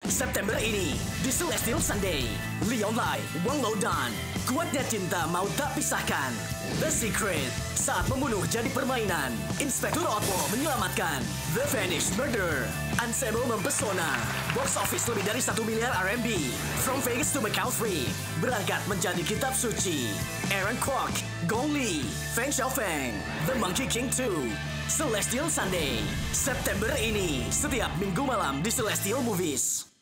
September ini di Celestial Sunday. Leon Lai, Wang Lodan. Kuatnya cinta mau tak pisahkan. The Secret. Saat membunuh jadi permainan. Inspektur Otto menyelamatkan. The Vanished Murderer. Ensemble mempesona. Box office lebih dari 1 miliar RMB. From Vegas to Macau 3. Berangkat menjadi kitab suci. Aaron Kwok, Gong Li, Feng Xiaofeng. The Monkey King 2. Celestial Sunday. September ini setiap minggu malam di Celestial Movies.